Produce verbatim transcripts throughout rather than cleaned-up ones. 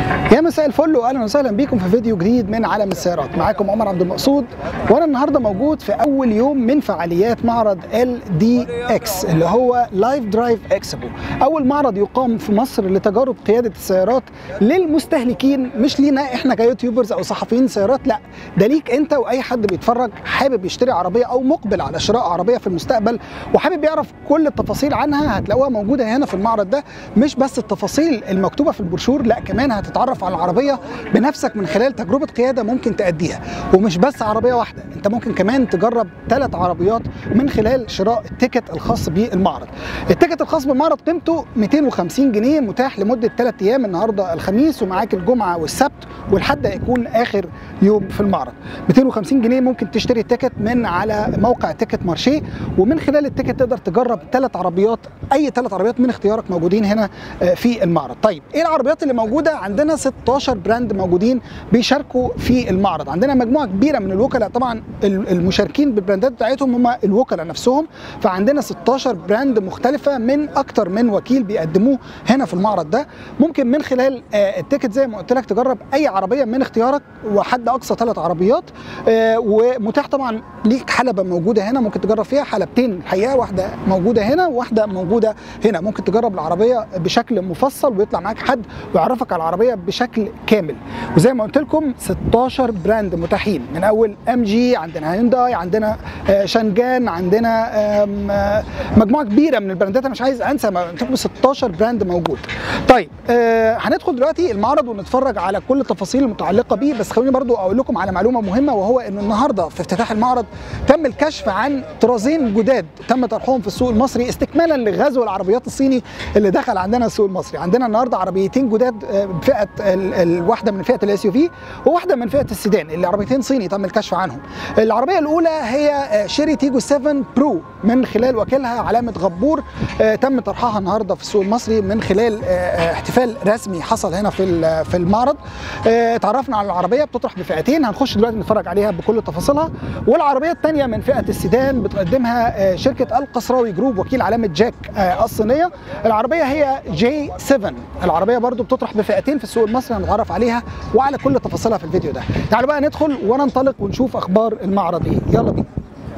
يا مساء الفل واهلا وسهلا بيكم في فيديو جديد من عالم السيارات. معاكم عمر عبد المقصود، وانا النهارده موجود في اول يوم من فعاليات معرض ال دي اكس اللي هو لايف درايف اكسبو، اول معرض يقام في مصر لتجارب قياده السيارات للمستهلكين، مش لينا احنا كيوتيوبرز او صحفيين سيارات، لا ده ليك انت واي حد بيتفرج حابب يشتري عربيه او مقبل على شراء عربيه في المستقبل وحابب يعرف كل التفاصيل عنها. هتلاقوها موجوده هنا في المعرض ده، مش بس التفاصيل المكتوبه في البروشور، لا كمان هتتعرف على العربيه بنفسك من خلال تجربه قياده ممكن تأديها. ومش بس عربيه واحده، انت ممكن كمان تجرب ثلاث عربيات من خلال شراء التيكت الخاص بالمعرض. التيكت الخاص بالمعرض قيمته مئتين وخمسين جنيه، متاح لمده ثلاث ايام، النهارده الخميس ومعاك الجمعه والسبت والحد هيكون اخر يوم في المعرض. مئتين وخمسين جنيه ممكن تشتري التيكت من على موقع تيكت مارشيه، ومن خلال التيكت تقدر تجرب ثلاث عربيات، اي ثلاث عربيات من اختيارك موجودين هنا في المعرض. طيب ايه العربيات اللي موجوده؟ عندنا ستاشر براند موجودين بيشاركوا في المعرض، عندنا مجموعه كبيره من الوكلاء، طبعا المشاركين بالبراندات بتاعتهم هم الوكلاء نفسهم، فعندنا ستاشر براند مختلفه من اكتر من وكيل بيقدموه هنا في المعرض ده. ممكن من خلال التيكت زي ما قلت لك تجرب اي عربيه من اختيارك، وحد اقصى ثلاث عربيات، ومتاح طبعا ليك حلبه موجوده هنا ممكن تجرب فيها، حلبتين الحقيقه، واحده موجوده هنا وواحده موجوده هنا، ممكن تجرب العربيه بشكل مفصل ويطلع معاك حد ويعرفك على العربيه بشكل كامل. وزي ما قلت لكم ستاشر براند متاحين، من اول ام جي، عندنا هيونداي، عندنا شانجان، عندنا مجموعه كبيره من البراندات، انا مش عايز انسى، قلت لكم ستاشر براند موجود. طيب هندخل دلوقتي المعرض ونتفرج على كل التفاصيل المتعلقه بيه، بس خلوني برضو اقول لكم على معلومه مهمه، وهو ان النهارده في افتتاح المعرض تم الكشف عن طرازين جداد تم طرحهم في السوق المصري استكمالا لغزو العربيات الصيني اللي دخل عندنا السوق المصري. عندنا النهارده عربيتين جداد بفئه الواحده من فئه الاس يو في وواحده من فئه السيدان، اللي عربيتين صيني تم الكشف عنهم. العربيه الاولى هي شيري تيجو سبعة برو من خلال وكيلها علامه غبور، تم طرحها النهارده في السوق المصري من خلال احتفال رسمي حصل هنا في في المعرض. اتعرفنا على العربيه، بتطرح بفئتين، هنخش دلوقتي نتفرج عليها بكل تفاصيلها. والعربيه الثانيه من فئه السيدان بتقدمها شركه القصراوي جروب وكيل علامه جاك الصينيه. العربيه هي جي سبعة، العربيه برضو بتطرح بفئتين في السوق المصري، هنتعرف عليها وعلى كل تفاصيلها في الفيديو ده. تعالوا بقى ندخل وننطلق ونشوف اخبار المعرض ايه، يلا بينا.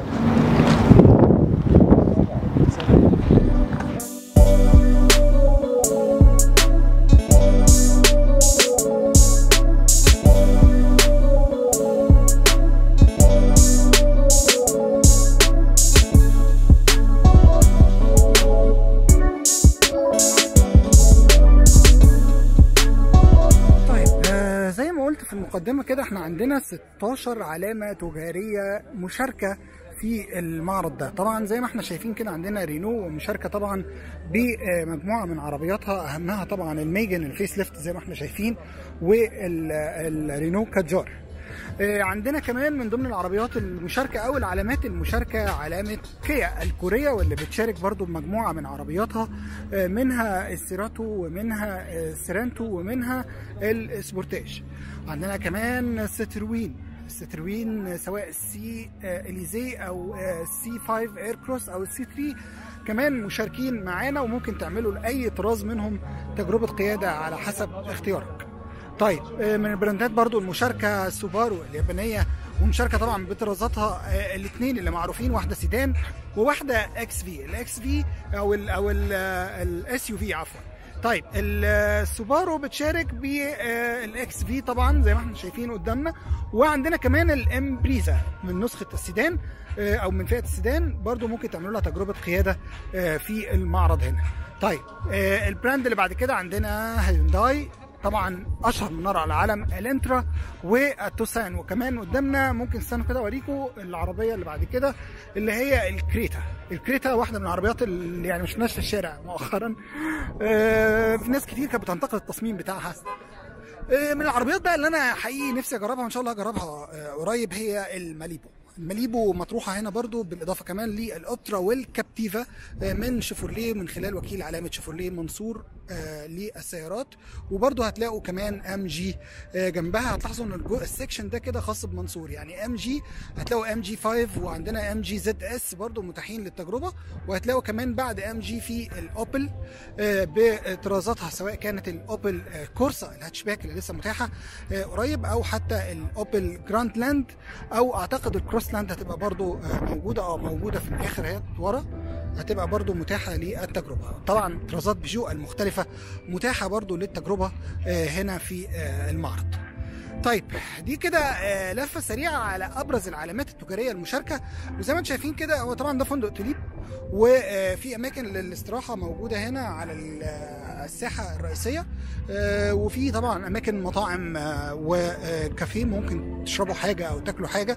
في المقدمة كده احنا عندنا ستاشر علامة تجارية مشاركة في المعرض ده. طبعا زي ما احنا شايفين كده عندنا رينو مشاركة طبعا بمجموعة من عربياتها، اهمها طبعا الميجن الفيس ليفت زي ما احنا شايفين، والرينو كادجار. عندنا كمان من ضمن العربيات المشاركة او العلامات المشاركة علامة كيا الكورية، واللي بتشارك برضو بمجموعة من عربياتها، منها السيراتو ومنها السيرانتو ومنها السبورتاج. عندنا كمان ستروين الستروين سواء السي اليزي او السي خمسة اير كروس او السي ثلاثة كمان مشاركين معانا، وممكن تعملوا لاي طراز منهم تجربة قيادة على حسب اختيارك. طيب من البراندات برضو المشاركة سوبارو اليابانية، ومشاركة طبعا بطرازاتها الاثنين اللي معروفين، واحدة سيدان وواحدة اكس في، الاكس في او ال او الاس يو في عفوا. طيب السوبارو بتشارك بالاكس في طبعا زي ما احنا شايفين قدامنا، وعندنا كمان الامبريزا من نسخة السيدان او من فئة السيدان، برضو ممكن تعملوا لها تجربة قيادة في المعرض هنا. طيب البراند اللي بعد كده عندنا هيونداي، طبعا اشهر من نار على العالم، الانترا والتوسان، وكمان قدامنا ممكن استنوا كده اوريكم العربيه اللي بعد كده اللي هي الكريتا. الكريتا واحده من العربيات اللي يعني مش شفناش في الشارع مؤخرا، آه في ناس كتير كانت بتنتقد التصميم بتاعها. آه من العربيات بقى اللي انا حقيقي نفسي اجربها وان شاء الله اجربها آه قريب هي الماليبو. ماليبو مطروحه هنا برضو، بالاضافه كمان للاوبترا والكابتيفا من شيفورليه من خلال وكيل علامه شيفورليه منصور للسيارات. وبرضو هتلاقوا كمان ام جي جنبها. هتلاحظوا ان السكشن ده كده خاص بمنصور، يعني ام جي هتلاقوا ام جي خمسة وعندنا ام جي زد اس برضو متاحين للتجربه. وهتلاقوا كمان بعد ام جي في الاوبل بطرازاتها، سواء كانت الاوبل كورسا الهاتشباك اللي لسه متاحه قريب، او حتى الاوبل جراند لاند، او اعتقد الكروس لاند هتبقى برضو موجوده او موجوده في الاخر اهي ورا، هتبقى برضو متاحه للتجربه. طبعا طرازات بيجو المختلفه متاحه برضو للتجربه هنا في المعرض. طيب دي كده لفه سريعه على ابرز العلامات التجاريه المشاركه. وزي ما انتم شايفين كده، هو طبعا ده فندق توليب، وفي اماكن للاستراحه موجوده هنا على الساحه الرئيسيه، وفي طبعا اماكن مطاعم وكافيه ممكن تشربوا حاجه او تاكلوا حاجه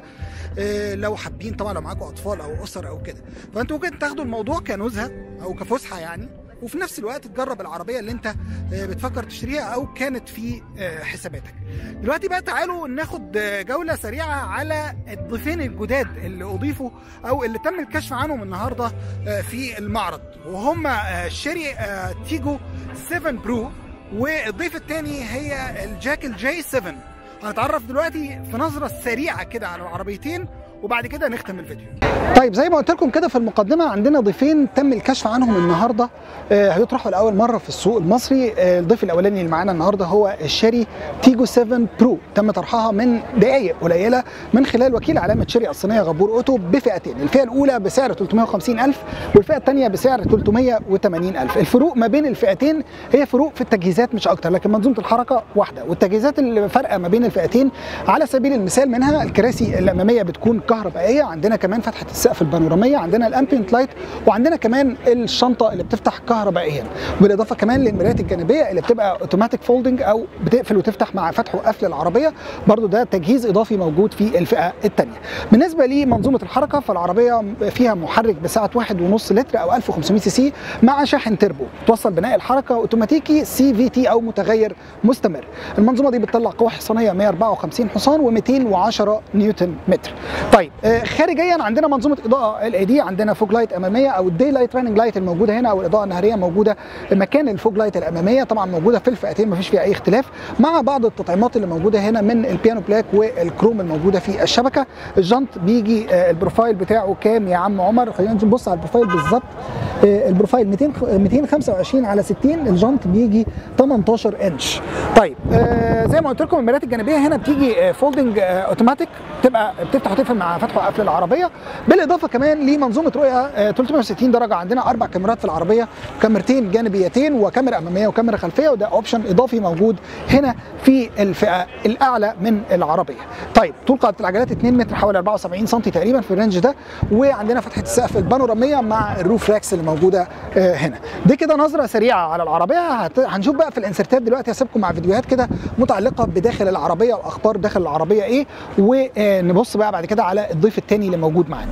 لو حابين، طبعا لو معاكم اطفال او اسر او كده. فانتوا ممكن تاخدوا الموضوع كنزهه او كفسحه يعني، وفي نفس الوقت تجرب العربيه اللي انت بتفكر تشتريها او كانت في حساباتك. دلوقتي بقى تعالوا ناخد جوله سريعه على الضيفين الجداد اللي اضيفوا او اللي تم الكشف عنهم النهارده في المعرض، وهم شيري تيجو سبعة برو، والضيف الثاني هي الجاك جي سبعة. هنتعرف دلوقتي في نظره سريعه كده على العربيتين، وبعد كده نختم الفيديو. طيب زي ما قلت لكم كده في المقدمه، عندنا ضيفين تم الكشف عنهم النهارده، آه هيطرحوا لاول مره في السوق المصري. آه الضيف الاولاني اللي معانا النهارده هو الشيري تيجو سبعة برو، تم طرحها من دقائق قليله من خلال وكيل علامه شيري الصينيه غبور اوتو بفئتين، الفئه الاولى بسعر ثلاثمائة وخمسين ألف والفئه الثانيه بسعر ثلاثمائة وثمانين ألف. الفروق ما بين الفئتين هي فروق في التجهيزات مش اكتر، لكن منظومه الحركه واحده. والتجهيزات اللي فارقه ما بين الفئتين على سبيل المثال منها الكراسي الاماميه بتكون كهربائيه، عندنا كمان فتحه السقف البانوراميه، عندنا الامبيانت لايت، وعندنا كمان الشنطه اللي بتفتح كهربائيا، بالاضافه كمان للمرايات الجانبيه اللي بتبقى اوتوماتيك فولدنج او بتقفل وتفتح مع فتح وقفل العربيه، برضو ده تجهيز اضافي موجود في الفئه الثانيه. بالنسبه لمنظومه الحركه، فالعربيه فيها محرك بسعه واحد ونص لتر او ألف وخمسمائة سي سي مع شاحن تربو، توصل بناء الحركه اوتوماتيكي سي في تي او متغير مستمر. المنظومه دي بتطلع قوه حصانيه مائة وأربعة وخمسين حصان ومئتين وعشرة نيوتن متر. طيب خارجيا عندنا منظومه اضاءه ال اي دي، عندنا فوج لايت اماميه او الدي لايت راننج لايت الموجوده هنا، او الاضاءه النهاريه موجوده مكان الفوج لايت الاماميه، طبعا موجوده في الفئتين مفيش فيها اي اختلاف، مع بعض التطعيمات اللي موجوده هنا من البيانو بلاك والكروم الموجوده في الشبكه. الجنط بيجي البروفايل بتاعه كام يا عم عمر؟ خلينا نبص على البروفايل بالظبط. البروفايل مئتين وخمسة وعشرين على ستين، الجنط بيجي ثمانية عشر انش. طيب آه زي ما قلت لكم المرايات الجانبيه هنا بتيجي فولدنج آه اوتوماتيك، بتبقى بتفتح وتقفل مع فتح وقفل العربيه، بالاضافه كمان لمنظومه رؤيه آه ثلاثمائة وستين درجه. عندنا اربع كاميرات في العربيه، كاميرتين جانبيتين وكاميرا اماميه وكاميرا خلفيه، وده اوبشن اضافي موجود هنا في الفئه الاعلى من العربيه. طيب طول قاعده العجلات اتنين متر حوالي أربعة وسبعين سم تقريبا في الرينج ده، وعندنا فتحه السقف البانوراميه مع الروف راكس اللي موجوده آه هنا. دي كده نظره سريعه على العربيه. هنشوف بقى في الانسرتات دلوقتي، هسيبكم مع فيديوهات كده متعلقه بداخل العربيه واخبار داخل العربيه ايه، ونبص بقى بعد كده على الضيف الثاني اللي موجود معانا.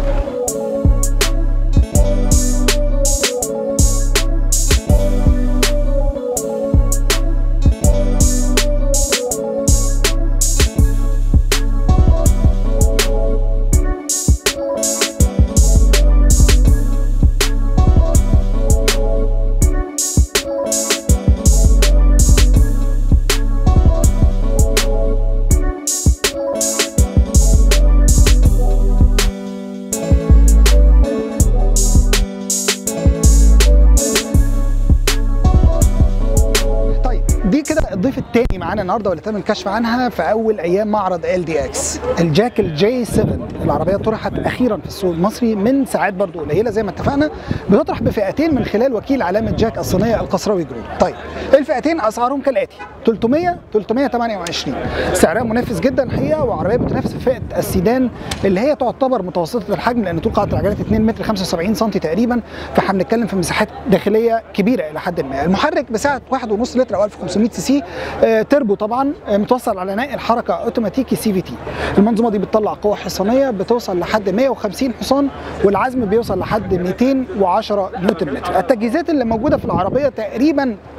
الضيف الثاني معانا النهارده واللي تم الكشف عنها في اول ايام معرض ال دي اكس، الجاك جي سبعة. العربيه طرحت اخيرا في السوق المصري من ساعات برضو قليله زي ما اتفقنا، بتطرح بفئتين من خلال وكيل علامه جاك الصينيه القصراوي جروب. طيب الفئتين اسعارهم كالاتي: ثلاثمائة ثلاثمائة وثمانية وعشرين، سعرها منافس جدا الحقيقه، وعربيه بتنافس في فئه السيدان اللي هي تعتبر متوسطه الحجم، لان طول قاعده العجلات اتنين متر خمسة وسبعين سم تقريبا، فاحنا بنتكلم في مساحات داخليه كبيره الى حد ما. المحرك بسعه واحد ونص لتر او ألف وخمسمائة سي سي، آه تربو طبعا، آه متوصل على نقل الحركه اوتوماتيكي سي في تي. المنظومه دي بتطلع قوه حصانيه بتوصل لحد مائة وخمسين حصان، والعزم بيوصل لحد مئتين وعشرة نيوتن متر. التجهيزات اللي موجوده في العربيه تقريبا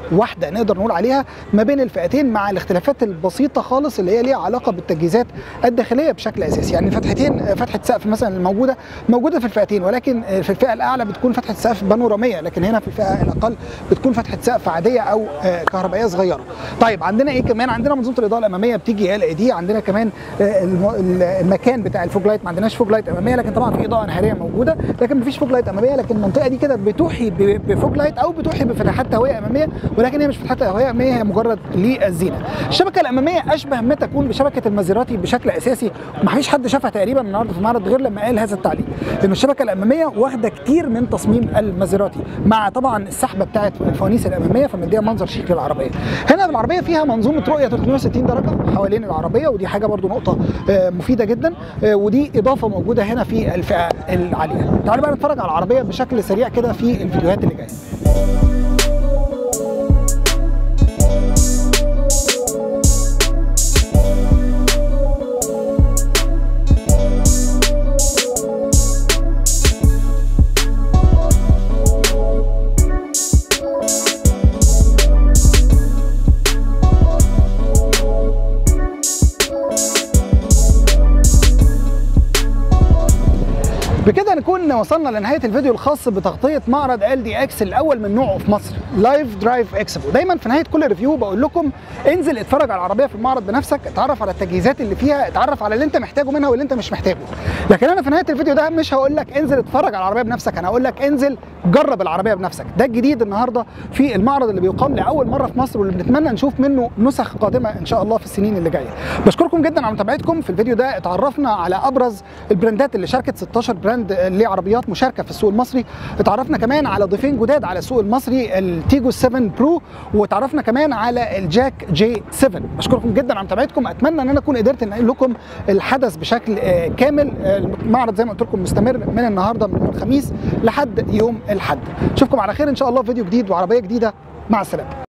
واحده نقدر نقول عليها ما بين الفئتين، مع الاختلافات البسيطه خالص اللي هي ليها علاقه بالتجهيزات الداخليه بشكل اساسي. يعني فتحتين فتحه سقف مثلا الموجوده موجوده في الفئتين، ولكن في الفئه الاعلى بتكون فتحه سقف بانوراميه، لكن هنا في الفئه الاقل بتكون فتحه سقف عاديه او كهربائيه صغيره. طيب عندنا ايه كمان؟ عندنا منظومه الاضاءه الاماميه بتيجي ال اي دي، عندنا كمان المكان بتاع الفوج لايت، ما عندناش فوج لايت اماميه، لكن طبعا في اضاءه نهاريه موجوده، لكن مفيش فوج لايت اماميه. لكن المنطقه دي كده بتوحي بفوج لايت او بتوحي بفتحات تهويه اماميه، ولكن هي مش فتحات تهويه اماميه، هي مجرد للزينه. الشبكه الاماميه اشبه ما تكون بشبكه المازيراتي بشكل اساسي، ومفيش حد شافها تقريبا النهارده في المعرض غير لما قال هذا التعليق، لان الشبكه الاماميه واخده كتير من تصميم المازيراتي، مع طبعا السحبه بتاعه الفوانيس الاماميه، فمديها منظر شيك للعربيه. هنا العربيه فيها منظومه رؤيه ثلاثمية وستين درجه حوالين العربيه، ودي حاجه برضو نقطه مفيده جدا، ودي اضافه موجوده هنا في الفئه العاليه. تعالوا بقى نتفرج على العربيه بشكل سريع كده في الفيديوهات اللي جايه. بكده نكون وصلنا لنهايه الفيديو الخاص بتغطيه معرض ال دي اكس الاول من نوعه في مصر، لايف درايف اكسبو. دايما في نهايه كل ريفيو بقول لكم انزل اتفرج على العربيه في المعرض بنفسك، اتعرف على التجهيزات اللي فيها، اتعرف على اللي انت محتاجه منها واللي انت مش محتاجه. لكن انا في نهايه الفيديو ده مش هقول لك انزل اتفرج على العربيه بنفسك، انا هقول لك انزل جرب العربيه بنفسك. ده الجديد النهارده في المعرض اللي بيقام لاول مره في مصر، واللي بنتمنى نشوف منه نسخ قادمه ان شاء الله في السنين اللي جايه. بشكركم جدا على متابعتكم. في الفيديو ده اتعرفنا على ابرز البراندات اللي شاركت، ستاشر براند ليه عربيات مشاركه في السوق المصري. اتعرفنا كمان على ضيفين جداد على السوق المصري، التيجو سبعة برو، واتعرفنا كمان على الجاك جي سبعة. بشكركم جدا على متابعتكم. اتمنى ان انا اكون قدرت انقل لكم الحدث بشكل كامل. المعرض زي ما قلت لكم مستمر من النهارده من الخميس لحد يوم الاحد. اشوفكم على خير ان شاء الله في فيديو جديد وعربيه جديده. مع السلامه.